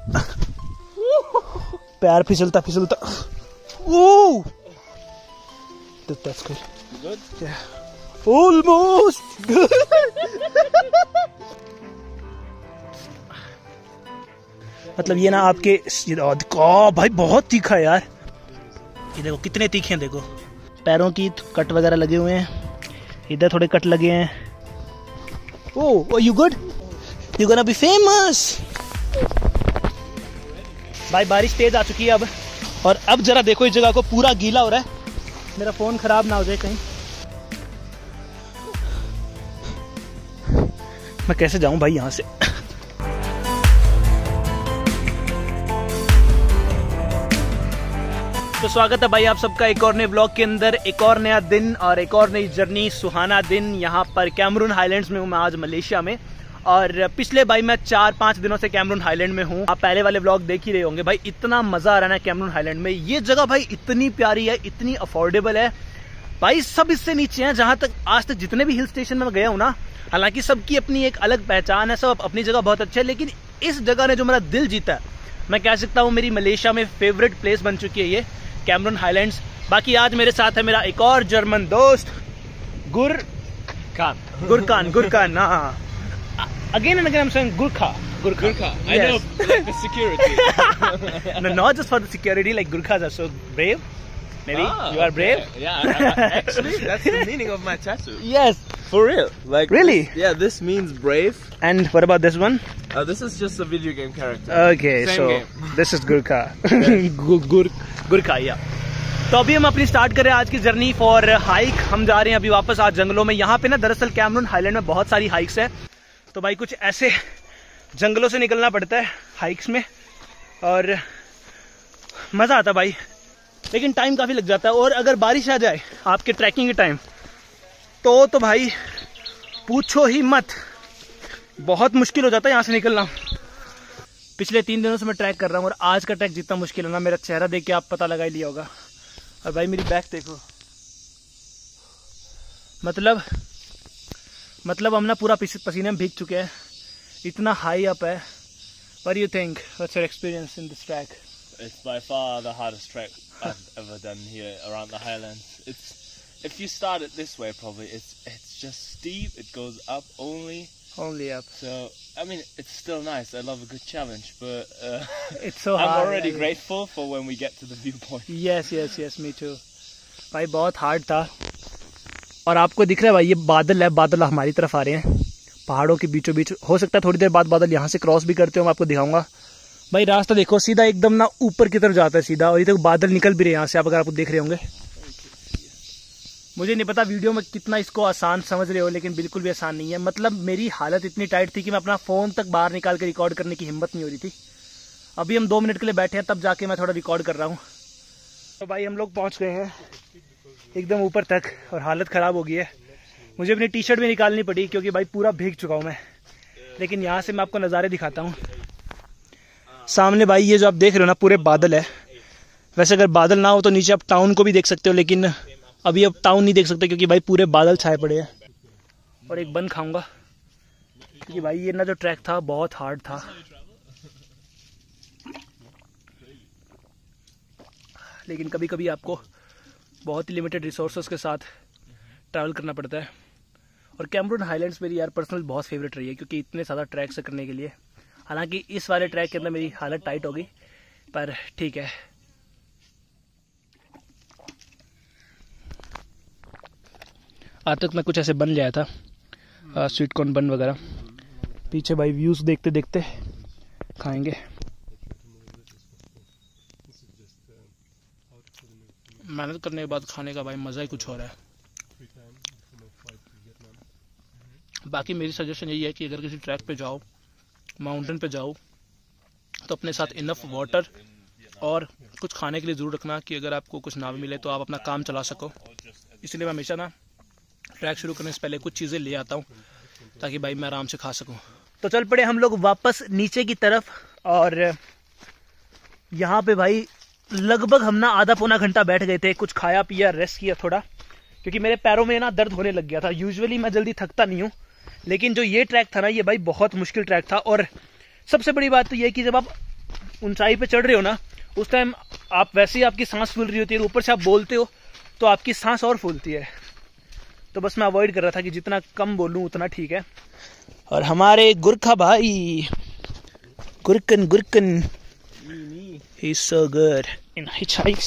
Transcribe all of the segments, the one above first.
पैर फिसलता फिसलता। ओह, that's good. Good? Yeah. Almost. मतलब ये ना आपके भाई बहुत तीखा है यार। ये देखो कितने तीखे हैं, देखो पैरों की कट वगैरह लगे हुए हैं, इधर थोड़े कट लगे हैं। Oh you good, you gonna be famous. भाई बारिश तेज आ चुकी है अब, और अब जरा देखो इस जगह को, पूरा गीला हो रहा है। मेरा फोन खराब ना हो जाए कहीं। मैं कैसे जाऊं भाई यहाँ से। तो स्वागत है भाई आप सबका एक और नए ब्लॉग के अंदर। एक और नया दिन और एक और नई जर्नी, सुहाना दिन। यहाँ पर कैमरून हाईलैंड्स में हूँ मैं आज, मलेशिया में। और पिछले भाई मैं 4-5 दिनों से कैमरून हाईलैंड में हूँ। आप पहले वाले ब्लॉग देख ही रहे होंगे भाई, इतना मजा आ रहा है ना कैमरून हाईलैंड में। ये जगह भाई इतनी प्यारी है, इतनी अफोर्डेबल है भाई, सब इससे नीचे हैं। जहां तक आज तक जितने भी हिल स्टेशन में गया हूँ ना, हालांकि सबकी अपनी एक अलग पहचान है, सब अपनी जगह बहुत अच्छे है, लेकिन इस जगह ने जो मेरा दिल जीता है, मैं कह सकता हूँ मेरी मलेशिया में फेवरेट प्लेस बन चुकी है ये कैमरून हाईलैंड्स। बाकी आज मेरे साथ है मेरा एक और जर्मन दोस्त गुरकान। हाँ, again and again I'm saying Gurkha. I know, like the security. No, not just for the security, like Gurkhas are so brave. Maybe you are brave. Okay. Yeah, actually that's the meaning of my tattoo. Yes, For real. Like really? Yeah, this means brave. And what about this one? This is just a video game character. Okay, Same so game. this is Gurkha. Gurkha, yeah. तो अभी हम अपनी start कर रहे हैं आज की journey for hike. हम जा रहे हैं अभी वापस आज जंगलों में। यहाँ पे ना दरअसल कैमरून हाईलैंड में बहुत सारी हाइक्स है, तो भाई कुछ ऐसे जंगलों से निकलना पड़ता है हाइक्स में, और मज़ा आता है भाई, लेकिन टाइम काफ़ी लग जाता है। और अगर बारिश आ जाए आपके ट्रैकिंग के टाइम तो भाई पूछो ही मत, बहुत मुश्किल हो जाता है यहाँ से निकलना। पिछले 3 दिनों से मैं ट्रैक कर रहा हूँ, और आज का ट्रैक जितना मुश्किल है ना, मेरा चेहरा देख के आप पता लगा ही लिया होगा। और भाई मेरी बैक देखो, मतलब हम ना पूरा पसीने में भीग चुके हैं, इतना हाई अप है। What do you think? What's your experience in this track? It's by far the hardest trek I've ever done here around the highlands. If you start it this way, probably it's just steep. It goes up only up. So I mean, it's still nice. I love a good challenge, but it's so hard. I'm already grateful for when we get to the viewpoint. Yes, me too. भाई बहुत hard था। और आपको दिख रहा है भाई, ये बादल है, बादल हमारी तरफ आ रहे हैं पहाड़ों के बीचों बीच। हो सकता है थोड़ी देर बाद बादल यहाँ से क्रॉस भी करते हो, मैं आपको दिखाऊंगा। भाई रास्ता देखो, सीधा एकदम ना ऊपर की तरफ जाता है सीधा, और ये देखो बादल निकल भी रहे हैं यहाँ से, आप अगर आपको देख रहे होंगे। मुझे नहीं पता वीडियो में कितना इसको आसान समझ रहे हो, लेकिन बिल्कुल भी आसान नहीं है। मतलब मेरी हालत इतनी टाइट थी कि मैं अपना फ़ोन तक बाहर निकाल के रिकॉर्ड करने की हिम्मत नहीं हो रही थी। अभी हम 2 मिनट के लिए बैठे हैं, तब जाके मैं थोड़ा रिकॉर्ड कर रहा हूँ। तो भाई हम लोग पहुँच गए हैं एकदम ऊपर तक, और हालत ख़राब हो गई है। मुझे अपनी टी शर्ट भी निकालनी पड़ी, क्योंकि भाई पूरा भीग चुका हूँ मैं। लेकिन यहाँ से मैं आपको नज़ारे दिखाता हूँ। सामने भाई ये जो आप देख रहे हो ना, पूरे बादल है। वैसे अगर बादल ना हो तो नीचे आप टाउन को भी देख सकते हो, लेकिन अभी अब टाउन नहीं देख सकते, क्योंकि भाई पूरे बादल छाए पड़े हैं। और एक बन खाऊंगा, क्योंकि भाई ये ना जो ट्रैक था बहुत हार्ड था। लेकिन कभी कभी आपको बहुत ही लिमिटेड रिसोर्सेज के साथ ट्रैवल करना पड़ता है। और कैमरून हाईलैंड्स मेरी यार पर्सनल बहुत फेवरेट रही है, क्योंकि इतने ज़्यादा ट्रैक से करने के लिए। हालांकि इस वाले ट्रैक के अंदर मेरी हालत टाइट हो गई, पर ठीक है। आज तक मैं कुछ ऐसे बन लिया था, स्वीट कॉर्न बन वगैरह। पीछे भाई व्यूज़ देखते देखते खाएंगे। मेहनत करने के बाद खाने का भाई मज़ा ही कुछ हो रहा है। बाकी मेरी सजेशन यही है कि अगर किसी ट्रैक पे जाओ, माउंटेन पे जाओ, तो अपने साथ इनफ वाटर और कुछ खाने के लिए ज़रूर रखना, कि अगर आपको कुछ ना भी मिले तो आप अपना काम चला सको। इसलिए मैं हमेशा ना ट्रैक शुरू करने से पहले कुछ चीज़ें ले आता हूँ, ताकि भाई मैं आराम से खा सकूँ। तो चल पड़े हम लोग वापस नीचे की तरफ, और यहाँ पे भाई लगभग हम ना आधा पौना घंटा बैठ गए थे। कुछ खाया पिया, रेस्ट किया थोड़ा, क्योंकि मेरे पैरों में ना दर्द होने लग गया था। यूजुअली मैं जल्दी थकता नहीं हूँ, लेकिन जो ये ट्रैक था ना, ये भाई बहुत मुश्किल ट्रैक था। और सबसे बड़ी बात तो ये कि जब आप ऊंचाई पे चढ़ रहे हो ना, उस टाइम आप वैसे ही आपकी सांस फूल रही होती है, ऊपर से आप बोलते हो तो आपकी सांस और फूलती है। तो बस मैं अवॉइड कर रहा था कि जितना कम बोलूं उतना ठीक है। और हमारे गुरखा भाई, गुरकन he's so good in hitchhikes.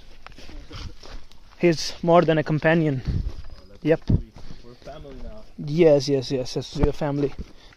He's more than a companion. Yep. We're family now. Yes, we're family.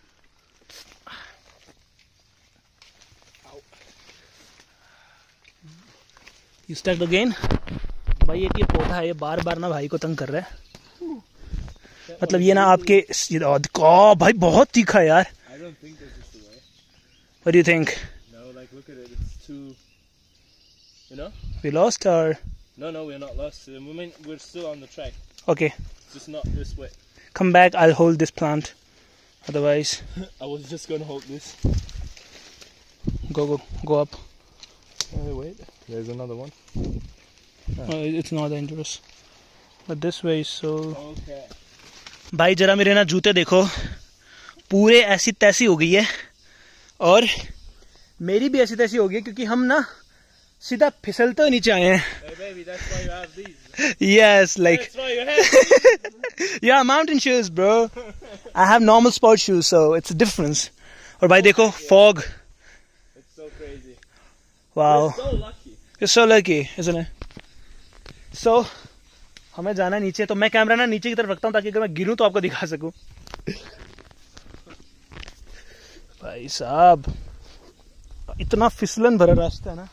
You stuck again? भाई एक ये पौधा है, ये बार बार ना भाई को तंग कर रहा है। मतलब ये ना आपके भाई बहुत तीखा है यार। I don't think this is the way. What do you think? No, like look at it. It's too. You know? We lost or? No, we're not lost. We're still on the track. Okay. It's just not this way. Come back. I'll hold this plant. Otherwise. I was just gonna hold this. Go up. Oh wait. There's another one. It's not dangerous. But this way is so. Okay. भाई जरा मेरे ना जूते देखो, पूरे ऐसी तैसी हो गई है, और मेरी भी ऐसी तैसी हो गई है, क्योंकि हम ना सीधा फिसलते हुए नीचे आए हैं। Hey baby, that's why you have these. Yes, like That's why you have. yeah, mountain shoes, bro. I have normal sport shoes, so it's a difference. और भाई देखो fog. It's so crazy. Wow. We're so lucky. You're so lucky, isn't it? So हमें जाना है नीचे, तो मैं camera ना नीचे की तरफ रखता हूँ ताकि अगर मैं गिरूं तो आपको दिखा सकूं। भाई साहब इतना फिसलन भरा रास्ता है ना।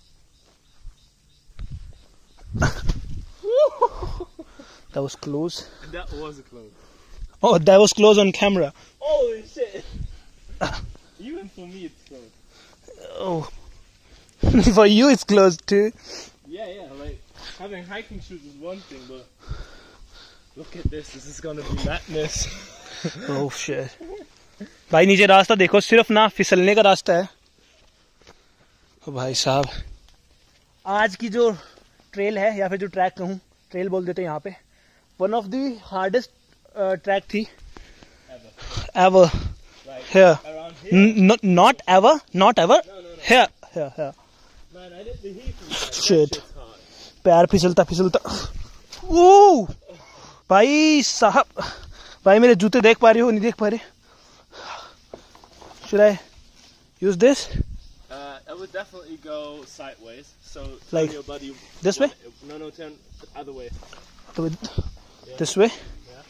That was close. That was close. Oh, that was close on camera. Holy shit. Even for me it's close. Oh, for you it's close too. Yeah, like having hiking shoes is one thing, but look at this. This is gonna be madness. Oh shit. भाई नीचे रास्ता देखो, सिर्फ ना फिसलने का रास्ता है। ओ भाई साहब, आज की जो ट्रेल है या फिर जो ट्रैक कहूँ, ट्रेल बोल देते हैं यहाँ पे, one of the hardest track थी ever. Like Here. around here. Not ever. No. Here. Man, I did the heat from that. Shit. That shit's hard. पैर फिसलता ओ भाई साहब, भाई मेरे जूते देख पा रहे हो, नहीं देख पा रहे? Should I use this? I would definitely go sideways. So Like tell your buddy this way? No, turn the other way. This way? Yeah.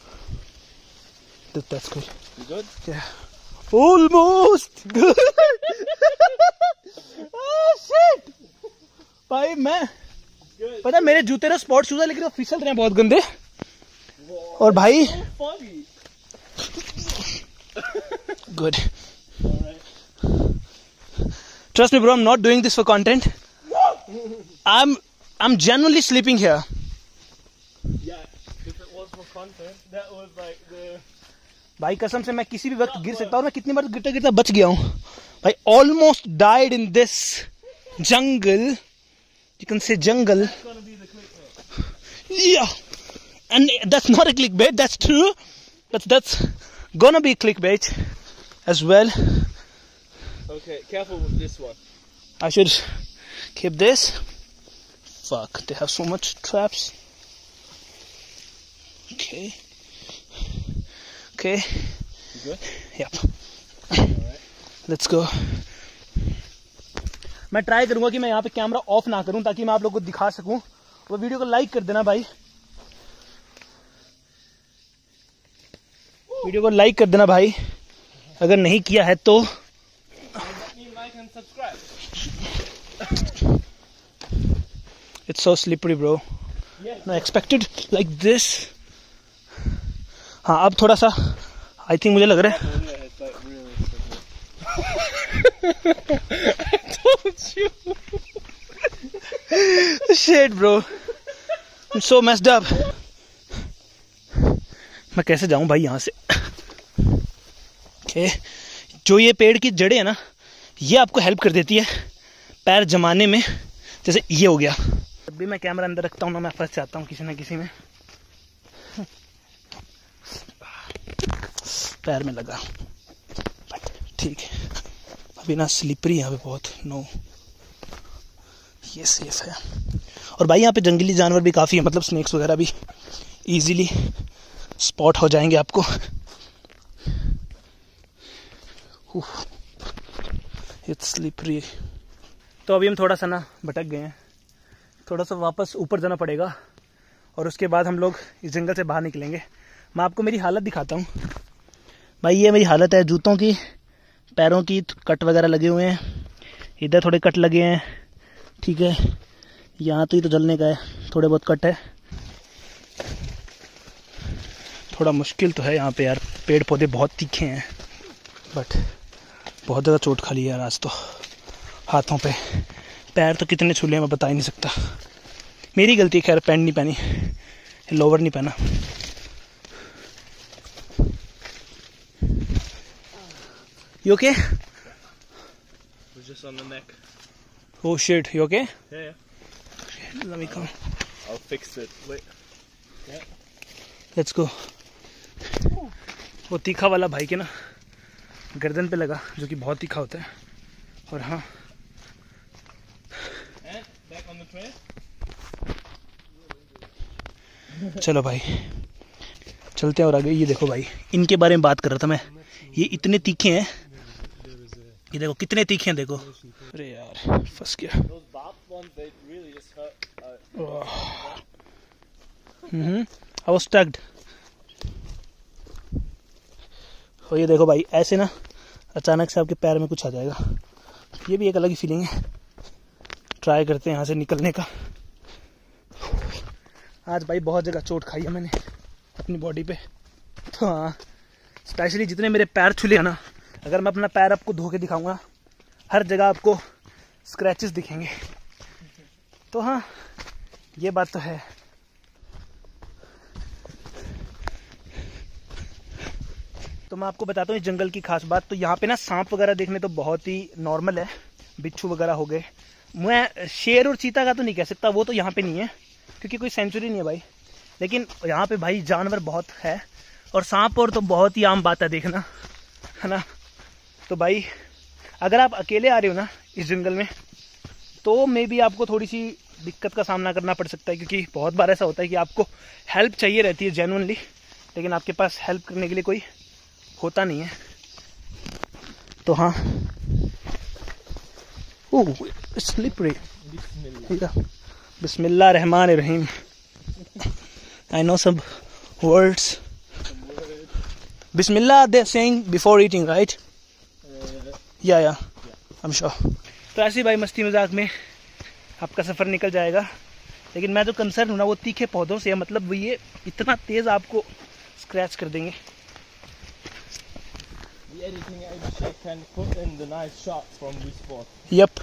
That's good. You good? Yeah. Almost good. Oh shit! भाई मैं Good. पता है मेरे जूते ना sports shoes है, लेकिन वो फिसल रहे हैं बहुत गंदे। और भाई So funny. good. Alright. Trust me, bro. I'm not doing this for content. I'm genuinely sleeping here. Yeah. If it was for content, that was like the. भाई कसम से मैं किसी भी वक्त गिर सकता हूँ, और मैं कितनी बार गिरता गिरता बच गया हूँ भाई। Almost died in this jungle. You can say jungle. That's gonna be the clickbait. Yeah, and that's not a clickbait. That's true. That's gonna be clickbait as well. Okay, careful with this one. I should keep this. Fuck, they have so much traps. Okay. You good? Yep. Alright. Let's go. मैं try करूंगा कि मैं यहाँ पे camera off ना करूं, ताकि मैं आप लोगों को दिखा सकूं। वो वीडियो को लाइक कर देना भाई, वीडियो को लाइक कर देना भाई, अगर नहीं किया है तो। Like and subscribe. It's so slippery, bro. Yeah. I expected like this. हाँ अब थोड़ा सा I think मुझे लग रहा है। Yeah, it's like really I told you. Shit, bro. I'm so messed up. मैं कैसे जाऊं भाई यहाँ से? Okay. जो ये पेड़ की जड़ें है ना, ये आपको हेल्प कर देती है पैर जमाने में, जैसे ये हो गया। जब भी मैं कैमरा अंदर रखता हूँ ना, मैं फंस जाता हूँ किसी ना किसी में। पैर में लगा, ठीक है। अभी ना स्लिपरी यहाँ पे बहुत, नो ये सेफ है। और भाई यहाँ पे जंगली जानवर भी काफ़ी है, मतलब स्नेक्स वगैरह भी इजीली स्पॉट हो जाएंगे आपको। It's slippery. तो अभी हम थोड़ा सा ना भटक गए हैं, थोड़ा सा वापस ऊपर जाना पड़ेगा और उसके बाद हम लोग इस जंगल से बाहर निकलेंगे। मैं आपको मेरी हालत दिखाता हूँ भाई, ये मेरी हालत है जूतों की, पैरों की कट वगैरह लगे हुए हैं, इधर थोड़े कट लगे हैं, ठीक है, यहाँ तो ये तो जलने का है, थोड़े बहुत कट है। थोड़ा मुश्किल तो है यहाँ पे यार, पेड़ पौधे बहुत तीखे हैं, बट बहुत ज़्यादा चोट खा ली यार आज तो हाथों पे। पैर तो कितने छूले मैं बता ही नहीं सकता। मेरी गलती, खैर पैंट नहीं पहनी, लोवर नहीं पहना। You okay? Just on the neck. Oh shit, you okay? Yeah. Let me come. I'll fix it. Wait. Yeah. Let's go. वो तीखा वाला भाई के ना गर्दन पे लगा, जो कि बहुत तीखा होता है। और हाँ, back on the trail. चलो भाई चलते हैं और आगे। ये देखो भाई, इनके बारे में बात कर रहा था मैं, ये इतने तीखे हैं, ये देखो कितने तीखे हैं, देखो। अरे यार फंस गया। I was stuck। और ये देखो भाई, ऐसे ना अचानक से आपके पैर में कुछ आ जाएगा, ये भी एक अलग ही फीलिंग है। ट्राई करते हैं यहाँ से निकलने का। आज भाई बहुत जगह चोट खाई है मैंने अपनी बॉडी पे, तो हाँ स्पेशली जितने मेरे पैर छुले हैं ना, अगर मैं अपना पैर आपको धो के दिखाऊंगा, हर जगह आपको स्क्रैचेस दिखेंगे। तो हाँ ये बात तो है। तो मैं आपको बताता हूँ इस जंगल की खास बात। तो यहाँ पे ना सांप वगैरह देखने तो बहुत ही नॉर्मल है, बिच्छू वगैरह हो गए। मैं शेर और चीता का तो नहीं कह सकता, वो तो यहाँ पे नहीं है क्योंकि कोई सेंचुरी नहीं है भाई, लेकिन यहाँ पे भाई जानवर बहुत है। और सांप और तो बहुत ही आम बात है देखना, है ना। तो भाई अगर आप अकेले आ रहे हो ना इस जंगल में, तो मे बी आपको थोड़ी सी दिक्कत का सामना करना पड़ सकता है, क्योंकि बहुत बार ऐसा होता है कि आपको हेल्प चाहिए रहती है जेन्युइनली, लेकिन आपके पास हेल्प करने के लिए कोई होता नहीं है। तो हाँ, ओह स्लिपरी। बिस्मिल्लाह रहमान रहीम। I know some words. Bismillah they're saying before eating, right? Yeah, I'm sure. तो ऐसे भाई मस्ती मजाक में आपका सफ़र निकल जाएगा, लेकिन मैं जो कंसर्न हूँ ना वो तीखे पौधों से है, मतलब ये इतना तेज़ आपको स्क्रैच कर देंगे। The editing editor can put in the nice shots from this spot. Yep.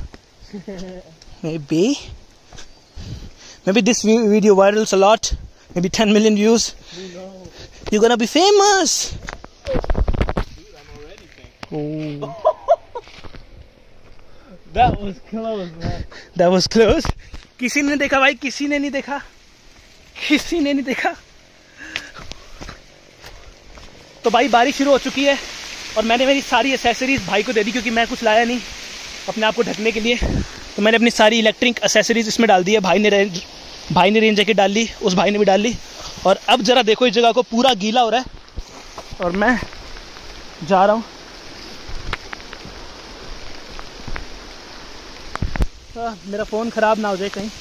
Maybe this video virals a lot. Maybe 10 million views. No. You're gonna be famous. Dude, I'm already famous. Oh. That was close, man. That was close. किसी ने देखा भाई, किसी ने नहीं देखा, किसी ने नहीं देखा। तो भाई बारिश शुरू हो चुकी है और मैंने मेरी सारी एसेसरीज भाई को दे दी, क्योंकि मैं कुछ लाया नहीं अपने आप को ढकने के लिए। तो मैंने अपनी सारी इलेक्ट्रिक एसेसरीज इसमें डाल दी है। भाई ने रेन जैकेट डाल ली, उस भाई ने भी डाल ली। और अब जरा देखो इस जगह को, पूरा गीला हो रहा है और मैं जा रहा हूँ। मेरा फ़ोन ख़राब ना हो जाए कहीं।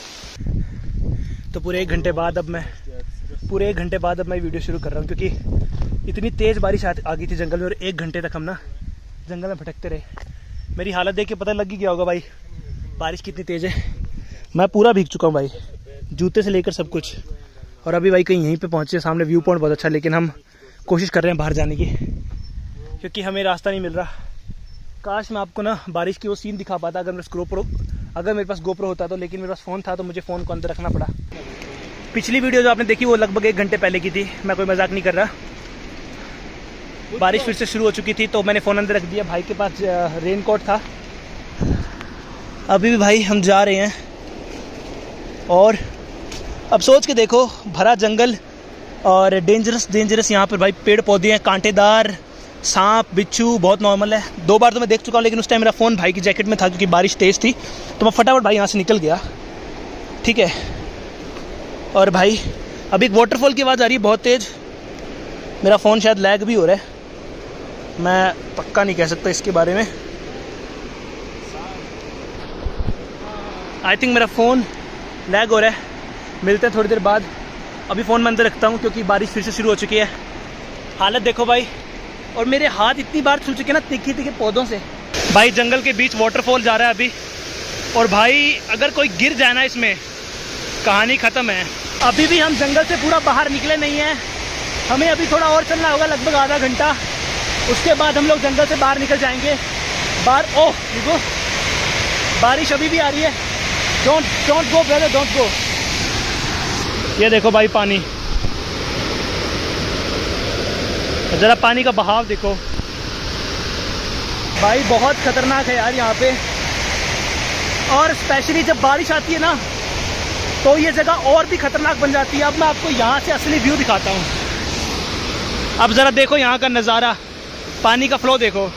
तो पूरे एक घंटे बाद अब मैं वीडियो शुरू कर रहा हूँ, क्योंकि इतनी तेज़ बारिश आ गई थी जंगल में और 1 घंटे तक हम ना जंगल में भटकते रहे। मेरी हालत देख के पता लग ही गया होगा भाई बारिश कितनी तेज़ है। मैं पूरा भीग चुका हूँ भाई, जूते से लेकर सब कुछ। और अभी भाई कहीं यहीं पे पहुँचे, सामने व्यू पॉइंट बहुत अच्छा, लेकिन हम कोशिश कर रहे हैं बाहर जाने की, क्योंकि हमें रास्ता नहीं मिल रहा। काश मैं आपको ना बारिश की वो सीन दिखा पाता अगर मेरे पास गोप्रो होता तो, लेकिन मेरे पास फ़ोन था तो मुझे फ़ोन को अंदर रखना पड़ा। पिछली वीडियो जो आपने देखी वो लगभग 1 घंटे पहले की थी, मैं कोई मजाक नहीं कर रहा। बारिश फिर से शुरू हो चुकी थी तो मैंने फ़ोन अंदर रख दिया। भाई के पास रेन कोट था। अभी भी भाई हम जा रहे हैं और अब सोच के देखो, भरा जंगल और डेंजरस यहाँ पर भाई पेड़ पौधे हैं, कांटेदार सांप बिच्छू बहुत नॉर्मल है। 2 बार तो मैं देख चुका हूँ, लेकिन उस टाइम मेरा फ़ोन भाई की जैकेट में था क्योंकि बारिश तेज़ थी, तो मैं फटाफट भाई यहाँ से निकल गया। ठीक है, और भाई अभी एक वाटरफॉल की आवाज़ आ रही है बहुत तेज़। मेरा फ़ोन शायद लैग भी हो रहा है, मैं पक्का नहीं कह सकता इसके बारे में। आई थिंक मेरा फ़ोन लैग हो रहा है। मिलते हैं थोड़ी देर बाद। अभी फ़ोन मैं अंदर रखता हूँ क्योंकि बारिश फिर से शुरू हो चुकी है। हालत देखो भाई, और मेरे हाथ इतनी बार छू चुके हैं ना तीखे तीखे पौधों से। भाई जंगल के बीच वाटरफॉल जा रहा है अभी, और भाई अगर कोई गिर जाए ना इसमें कहानी ख़त्म है। अभी भी हम जंगल से पूरा बाहर निकले नहीं हैं, हमें अभी थोड़ा और चलना होगा, लगभग आधा घंटा। उसके बाद हम लोग जंगल से बाहर निकल जाएंगे। ओह देखो बारिश अभी भी आ रही है। Don't go brother, don't go. ये देखो भाई पानी, ज़रा पानी का बहाव देखो भाई, बहुत खतरनाक है यार यहाँ पे। और स्पेशली जब बारिश आती है ना तो ये जगह और भी खतरनाक बन जाती है। अब मैं आपको यहाँ से असली व्यू दिखाता हूँ। अब ज़रा देखो यहाँ का नज़ारा, पानी का फ्लो देखो,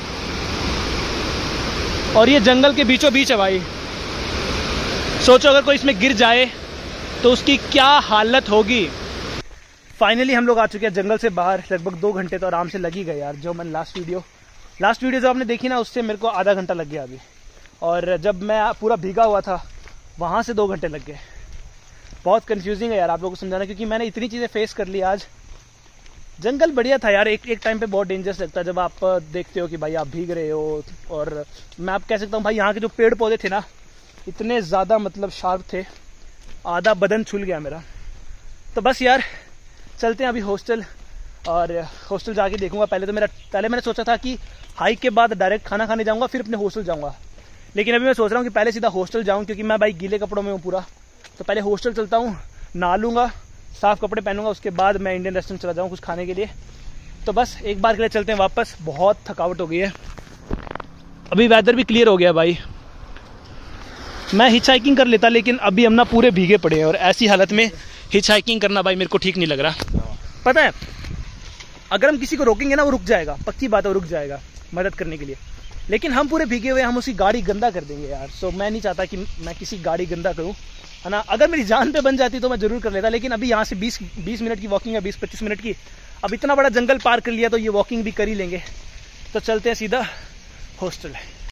और ये जंगल के बीचों बीच है भाई। सोचो अगर कोई इसमें गिर जाए तो उसकी क्या हालत होगी। फाइनली हम लोग आ चुके हैं जंगल से बाहर। लगभग 2 घंटे तो आराम से लग ही गए यार। जो मैंने लास्ट वीडियो जो आपने देखी ना, उससे मेरे को आधा घंटा लग गया अभी, और जब मैं पूरा भीगा हुआ था वहाँ से 2 घंटे लग गए। बहुत कंफ्यूजिंग है यार आप लोगों को समझाना, क्योंकि मैंने इतनी चीज़ें फेस कर ली आज। जंगल बढ़िया था यार, एक टाइम पे बहुत डेंजरस लगता है जब आप देखते हो कि भाई आप भीग रहे हो। और मैं आप कह सकता हूँ भाई यहाँ के जो पेड़ पौधे थे ना, इतने ज़्यादा मतलब शार्प थे, आधा बदन छूल गया मेरा। तो बस यार चलते हैं अभी हॉस्टल, और हॉस्टल जाके देखूंगा। पहले मैंने सोचा था कि हाइक के बाद डायरेक्ट खाना खाने जाऊंगा, फिर अपने हॉस्टल जाऊंगा, लेकिन अभी मैं सोच रहा हूँ कि पहले सीधा हॉस्टल जाऊँ, क्योंकि मैं भाई गीले कपड़ों में हूँ पूरा। तो पहले हॉस्टल चलता हूँ, नहा लूँगा, साफ़ कपड़े पहनूंगा, उसके बाद मैं इंडियन रेस्टोरेंट चला जाऊँ कुछ खाने के लिए। तो बस एक बार के लिए चलते हैं वापस, बहुत थकावट हो गई है। अभी वेदर भी क्लियर हो गया भाई। मैं हिच हाइकिंग कर लेता, लेकिन अभी हम ना पूरे भीगे पड़े हैं, और ऐसी हालत में हिच हाइकिंग करना भाई मेरे को ठीक नहीं लग रहा। पता है अगर हम किसी को रोकेंगे ना वो रुक जाएगा, पक्की बात है, वो रुक जाएगा मदद करने के लिए। लेकिन हम पूरे भीगे हुए, हम उसकी गाड़ी गंदा कर देंगे यार। सो मैं नहीं चाहता कि मैं किसी गाड़ी गंदा करूँ, है ना। अगर मेरी जान पे बन जाती तो मैं ज़रूर कर लेता, लेकिन अभी यहाँ से 20 मिनट की वॉकिंग है, 20-25 मिनट की। अब इतना बड़ा जंगल पार कर लिया तो ये वॉकिंग भी कर ही लेंगे। तो चलते हैं सीधा हॉस्टल।